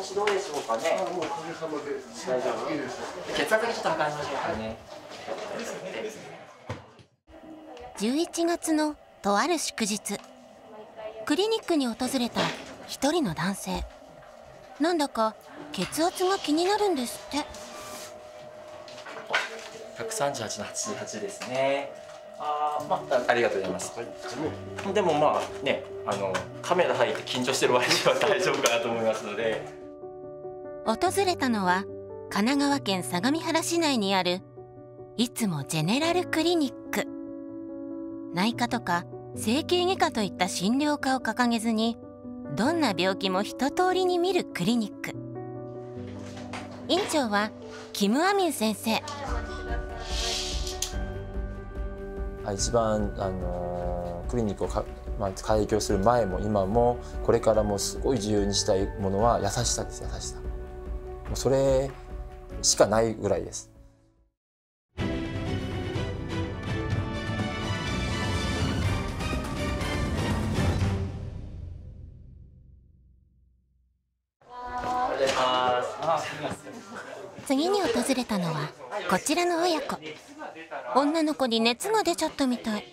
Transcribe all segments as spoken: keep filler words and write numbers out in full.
子どうでしょうかね。 あ、もうおかげさまで大丈夫。 いいですよ。 血圧だけちょっと測りましょうかね。 じゅういちがつのとある祝日、クリニックに訪れた一人の男性。なんだか血圧が気になるんですって。 ひゃくさんじゅうはちのはちじゅうはちですね。あー、まあ、ありがとうございます。でもまあね、あのカメラ入って緊張してる割には大丈夫かなと思いますので。 訪れたのは神奈川県相模原市内にあるいつもジェネラルクリニック。内科とか整形外科といった診療科を掲げずに、どんな病気も一通りに見るクリニック。院長はキム・アミン先生。 一番、あのー、クリニックをか、まあ、開業する前も今もこれからもすごい重要にしたいものは優しさです。優しさ、もうそれしかないぐらいです。 次に訪れたのはこちらの親子。女の子に熱が出ちゃったみたい。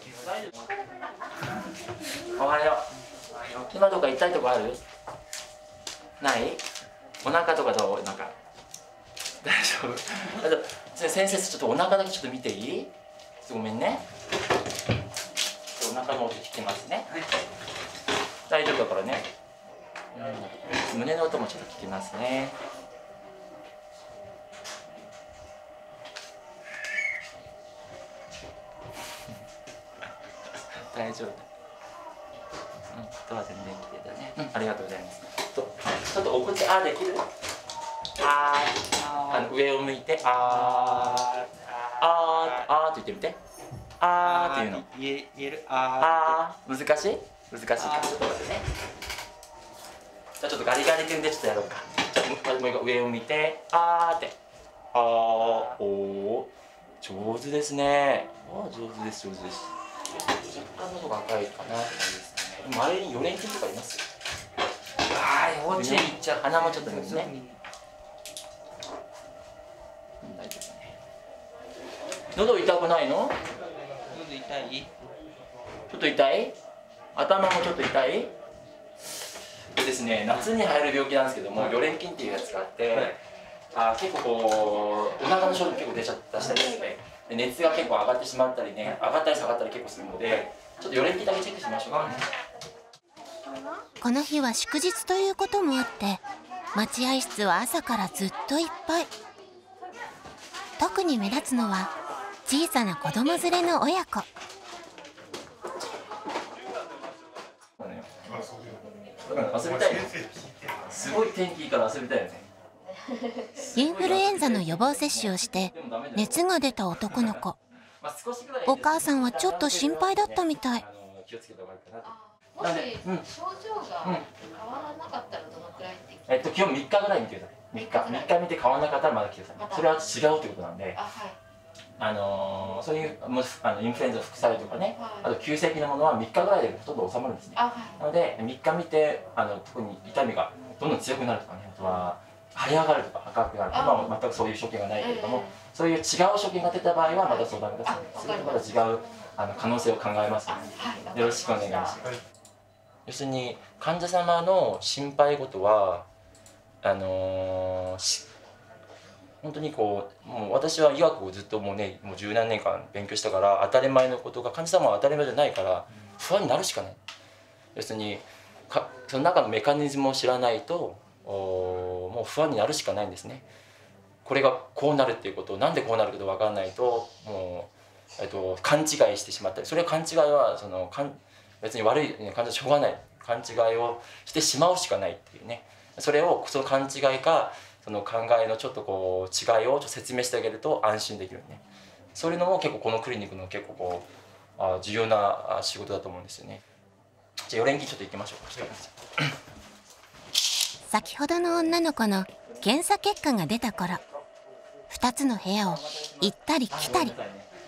おはよう。今とか痛いとこある？ない？お腹とかどう？お腹大丈夫？あと先生、ちょっとお腹だけちょっと見ていい？ごめんね。お腹の音聞きますね。大丈夫だからね。胸の音もちょっと聞きますね。大丈夫だ。うん、あとは全然綺麗だね。うん、ありがとうございます。と、ちょっとお口あーできる？あー、あの上を向いて、あー、あー、あーって言ってみて。あーっていうの。 言え、言える。あー。あー、難しい？難しいか。ちょっと待ってね。じゃあちょっとガリガリ君でちょっとやろうか。もう一回上を見て、あーって。あー、おー、上手ですね。あー、上手です、上手です。若干の方が赤いかなって感じですかね。周りによれん菌とかいます？ ああ、幼稚園行っちゃう。 鼻もちょっと抜くね。大丈夫ね。喉痛くないの？ 喉痛い？ ちょっと痛い？頭もちょっと痛い？でですね、夏に入る病気なんですけども、よれん菌っていうやつがあって、はい、あ結構こうお腹の症状結構出ちゃったしたりですね。で熱が結構上がってしまったりね、上がったり下がったり結構するので、ちょっとよれん菌だけチェックしましょうかね。 この日は祝日ということもあって、待合室は朝からずっといっぱい。特に目立つのは小さな子供連れの親子。 遊びたいよ。すごい天気いいから遊びたいよね。 インフルエンザの予防接種をして熱が出た男の子。お母さんはちょっと心配だったみたい。 もし症状が変わらなかったらどのくらいってえっと基本みっかぐらい見てください。みっか、みっか見て変わらなかったらまだ来てください。それは違うということなんで、あのー、そういうもあのインフルエンザ副作用とかね、あと急性期のものはみっかぐらいでほとんど収まるんですね。なのでみっか見て、あの特に痛みがどんどん強くなるとかね、あとは腫れ上がるとか赤くなる、今は全くそういう所見がないけれども、そういう違う所見が出た場合はまた相談ください。それとまた違うあの可能性を考えますので、よろしくお願いします。要するに患者様の心配事はあのー、本当にこうもう私は医学をずっともうねもう十何年間勉強したから当たり前のことが患者様は当たり前じゃないから不安になるしかない。要するにかその中のメカニズムを知らないともう不安になるしかないんですね。これがこうなるっていうことをなんでこうなるか分からないともう、えっと、勘違いしてしまったり、それは勘違いはそのかん別に悪い患者しょうがない、勘違いをしてしまうしかないっていうね。それをその勘違いかその考えのちょっとこう違いをちょっと説明してあげると安心できるね。そういうのも結構このクリニックの結構こうあ重要な仕事だと思うんですよね。じゃあよれん菌ちょっと行きましょうか。 先ほどの女の子の検査結果が出た頃、ふたつの部屋を行ったり来たり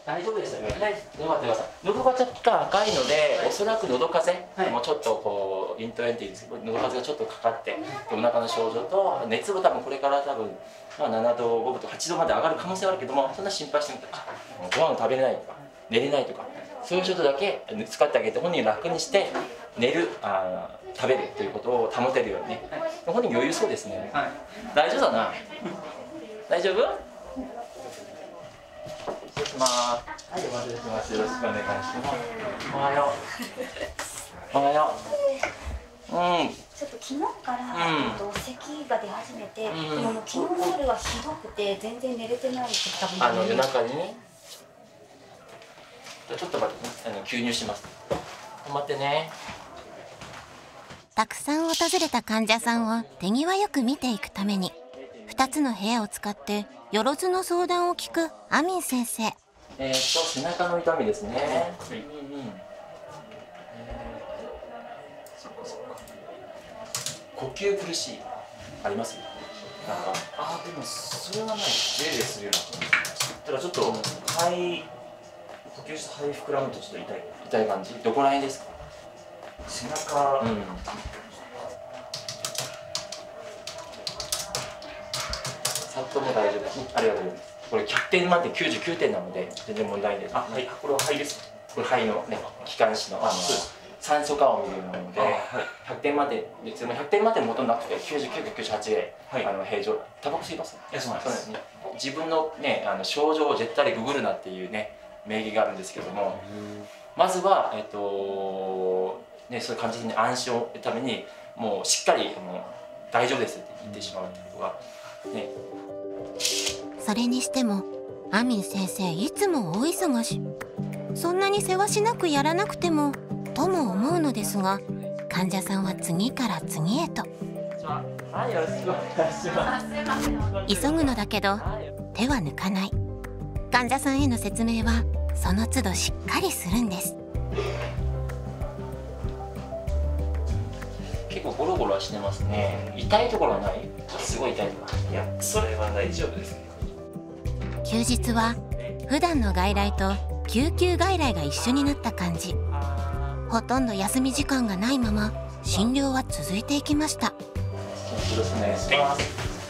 大丈夫でしたよ。はい、よかったよかった。喉がちょっと赤いので、おそらく喉風邪、もうちょっとこうイントエンティですけど、喉風邪がちょっとかかって、お腹の症状と熱も多分これから多分まあななど、ごぶとかはちどまで上がる可能性はあるけども、そんな心配してみて、ご飯を食べれないとか寝れないとか、そういうことだけ使ってあげて本人楽にして寝る、あ食べるということを保てるようにね。本人余裕そうですね。はい、大丈夫だな。大丈夫？失礼します。はい、お待たせしました。よろしくお願いします。おはよう。おはよう。うん。 ちょっと昨日から、うん、と咳が出始めて、うん、でももう昨日の夜はひどくて全然寝れてないって多分。 あの夜中にね。ちょっと待って、あの吸入します。止まってね。 たくさん訪れた患者さんを手際よく見ていくためにふたつの部屋を使ってよろずの相談を聞くアミン先生。 えー、っと背中の痛みですね。はい、うんうん、えー、そっかそっか。呼吸苦しいあります？なんかあーでもそれはない。ゼーゼーするような。だからちょっと肺呼吸して肺膨らむとちょっと痛い痛い感じ。どこら辺ですか？背中。うん。さっとも大丈夫です。ありがとうございます。これひゃくてん満点きゅうじゅうきゅうてんなので全然問題ないです。あ、はい。これは肺です。これ肺のね気管支のあの酸素化を見るもので、はい、ひゃくてん満点でひゃくてん満点元なくてきゅうじゅうきゅうかきゅうじゅうはちで、はい、あの平常。タバコ吸います？いやそうなんです。そうですね。自分のねあの症状を絶対ググるなっていうね名義があるんですけども、まずはえっとねそういう感じに安心を得るためにもうしっかりもう大丈夫ですって言ってしまうっていうことがね。 それにしてもアミン先生いつも大忙し。そんなにせわしなくやらなくてもとも思うのですが、患者さんは次から次へと。 はい、よろしくお願いします。 急ぐのだけど手は抜かない。患者さんへの説明はその都度しっかりするんです。 結構ゴロゴロはしてますね。痛いところはない？すごい痛いところ。いや、それは大丈夫です。 休日は普段の外来と救急外来が一緒になった感じ。ほとんど休み時間がないまま診療は続いていきました。よろしくお願いします。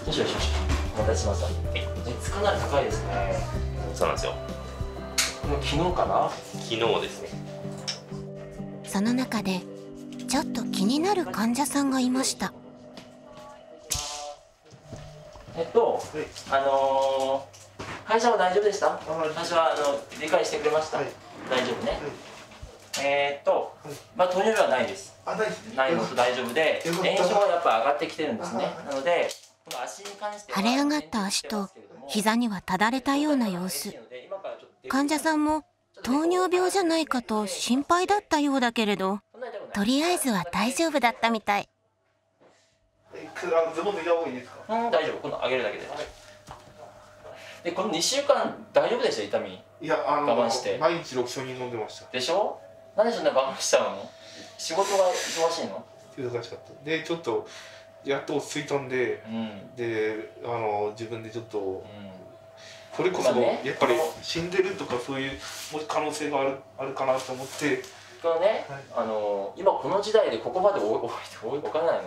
よしよしよし。お待たせしました。熱かなり高いですね。 そうなんですよ。 これ昨日かな？ 昨日ですね。 その中でちょっと気になる患者さんがいました。 えっと、あのー、会社は大丈夫でした？私はあの理解してくれました。はい、大丈夫ね。はい、えー、っと、はい、まあ糖尿病はないです。 あ、ないですね。 ないのと大丈夫で、炎症はやっぱ上がってきてるんですね。なので、この足に関しては腫れ上がった足と膝にはただれたような様子。患者さんも糖尿病じゃないかと心配だったようだけれど、とりあえずは大丈夫だったみたい。 ズボン脱いだ方がいいですか？ うん、大丈夫。この上げるだけで。で、このにしゅうかん大丈夫でした？痛み。 いや、あの我慢して毎日ロキソニン飲んでました。 でしょ？なんでそんな我慢しちゃうの？仕事が忙しいの？ 忙しかった。で、ちょっとやっと落ち着いたんで、うん、で、あの自分でちょっと、うん、それこそ、ね、やっぱり死んでるとかそういう可能性があるあるかなと思って。 このね、はい、あの今この時代でここまで置いて置かないの。はい、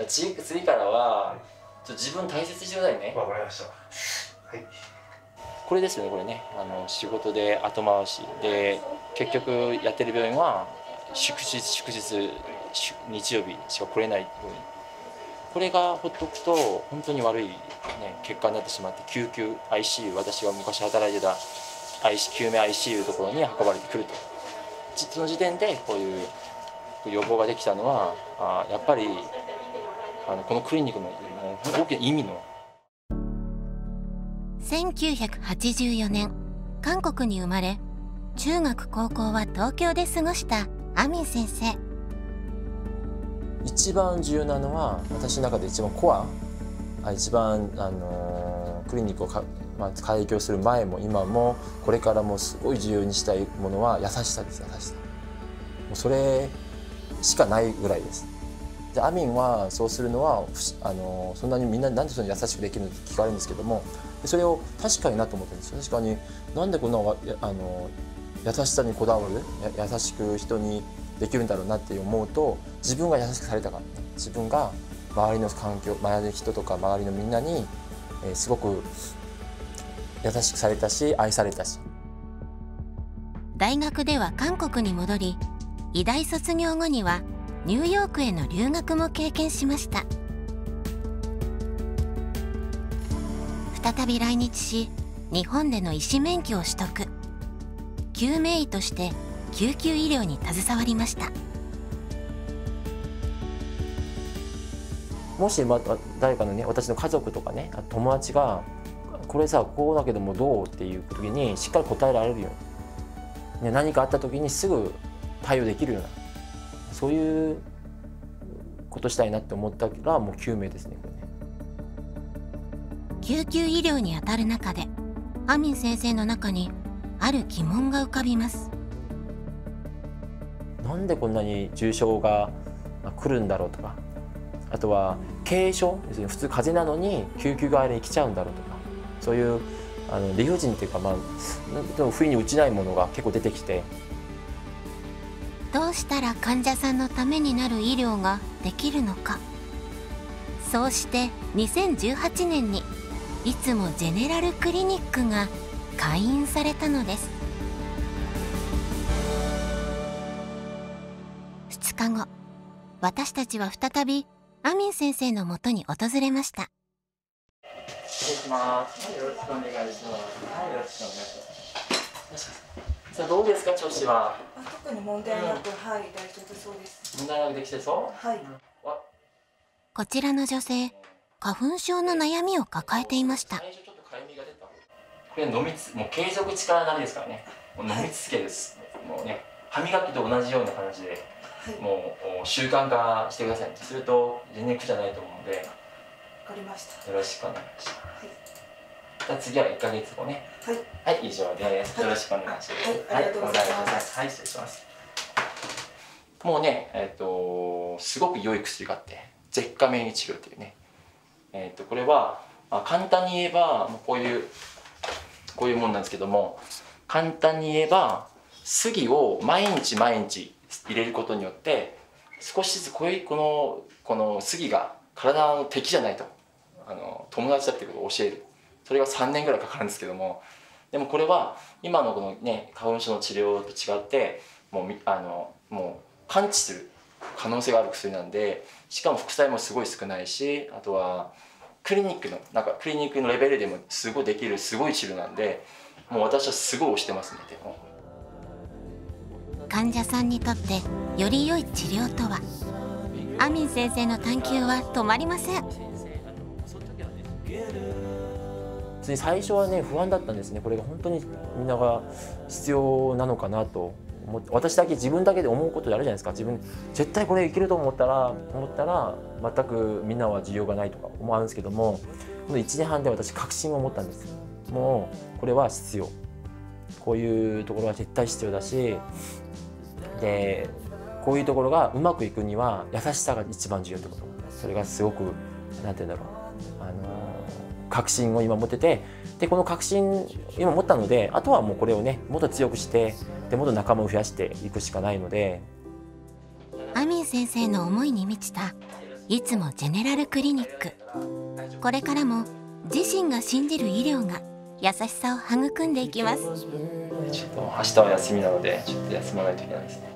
次次からは、はい、ちょっと自分大切にしてくださいね。 わかりました。はい。 これですよね、これね、あの仕事で後回しで結局やってる病院は祝日祝日日曜日しか来れない病院。これがほっとくと本当に悪い、ね、結果になってしまって、救急 アイシーユー、私が昔働いてた救命 アイシーユー のところに運ばれてくると。その時点でこういう予防ができたのは、あやっぱりあのこのクリニックの大きな意味の。 せんきゅうひゃくはちじゅうよねん韓国に生まれ、中学高校は東京で過ごしたアミン先生。 一番重要なのは、私の中で一番コア、一番、あのー、クリニックをか、まあ、開業する前も今もこれからもすごい重要にしたいものは優しさです。優しさ、もうそれしかないぐらいです。でアミンはそうするのは、あのー、そんなにみんななんでそんなに優しくできるのって聞かれるんですけども、 それを確かになと思ってるんですよ。確かになんでこんなわあの優しさにこだわるや優しく人にできるんだろうなって思うと、自分が優しくされたからね、自分が周りの環境、周りの人とか周りのみんなに、えー、すごく優しくされたし愛されたし。 大学では韓国に戻り、医大卒業後にはニューヨークへの留学も経験しました。再び来日し、日本での医師免許を取得。救命医として救急医療に携わりました。 もし、ま、誰かのね、私の家族とかね、友達がこれさこうだけどもどうっていう時にしっかり答えられるように、ね、何かあった時にすぐ対応できるような、そういうことしたいなって思ったらもう救命ですね、これね。 救急医療にあたる中で、アミン先生の中にある疑問が浮かびます。 なんでこんなに重症が来るんだろうとか、あとは軽症、要するに普通風邪なのに救急側に来ちゃうんだろうとか、そういうあの理不尽っていうか、まあでも不意に落ちないものが結構出てきて、 どうしたら患者さんのためになる医療ができるのか。そうしてにせんじゅうはちねんにいつもジェネラルクリニックが開院されたのです。ふつかご、私たちは再びアミン先生のもとに訪れました。 失礼します。よろしくお願いします。はい、よろしくお願いします。さあどうですか、調子は。 特に問題なく、うん、はい、大丈夫そうです。 問題なくできてそう。 はい。 こちらの女性、花粉症の悩みを抱えていました。 最初ちょっとかゆみが出た。これ飲みつ、もう継続力なりですからね。もう飲み続けです。はい、もうね、歯磨きと同じような感じで、はい、もう習慣化してください。すると全然苦じゃないと思うので。 わかりました。 よろしくお願いします。はい、じゃあ次はいっかげつごね。 はい。 はい、以上です。よろしくお願いします。 はい、ありがとうございます。 はい、失礼します。もうね、えっとすごく良い薬があって、舌下免疫治療っていうね。えっとこれは、まあ、簡単に言えばこういうこういうものなんですけども、簡単に言えば杉を毎日毎日入れることによって少しずつこういうこのこの杉が体の敵じゃないと、あの友達だっていうことを教える。それがさんねんぐらいかかるんですけども、でもこれは今のこのね花粉症の治療と違ってもうあのもう完治する可能性がある薬なんで、しかも副作用もすごい少ないし、あとはクリニックのなんかクリニックのレベルでもすごいできるすごい治療なんで、もう私はすごい推してますね。でも患者さんにとってより良い治療とは。アミン先生の探求は止まりません。 最初はね不安だったんですね。これが本当にみんなが必要なのかなと思って、私だけ自分だけで思うことであるじゃないですか。自分絶対これいけると思ったら思ったら全くみんなは需要がないとか思うんですけども、このいちねんはんで私確信を持ったんです。もうこれは必要、こういうところは絶対必要だし、でこういうところがうまくいくには優しさが一番重要ってこと、それがすごくなんて言うんだろう、あの確信を今持ってて、でこの確信今持ったので、あとはもうこれをねもっと強くして、でもっと仲間を増やしていくしかないので。 アミン先生の思いに満ちたいつもジェネラルクリニック。これからも自身が信じる医療が優しさを育んでいきます。 ちょっと明日は休みなのでちょっと休まないといけないですね。